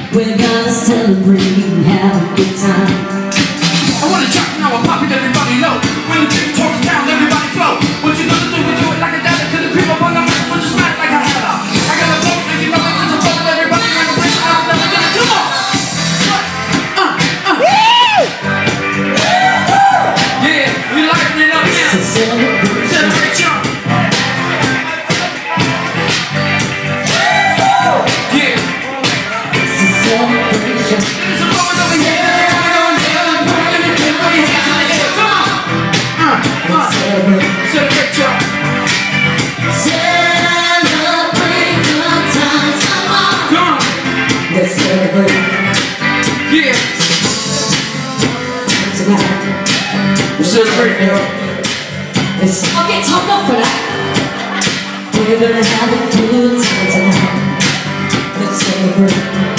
We're gonna celebrate and have a good time. I wanna drop now, I'm popping, everybody low. When the chick talks down, everybody flow. What you gonna do? We do it like a dada. To the people on the mic, we'll just smack like a hammer. I got a vote, and you know it is a vote. Everybody gonna wish I'm never gonna do more. Yeah, we lighten it up now. Celebrate y'all. Yeah. It's a celebration. It's a moment over here. Celebrate y'all. Celebrate good times. Come on. Let's celebrate. Yeah. Tonight. We're celebrating, y'all. I'll get top off for that. We're gonna have a good time tonight. Let's celebrate.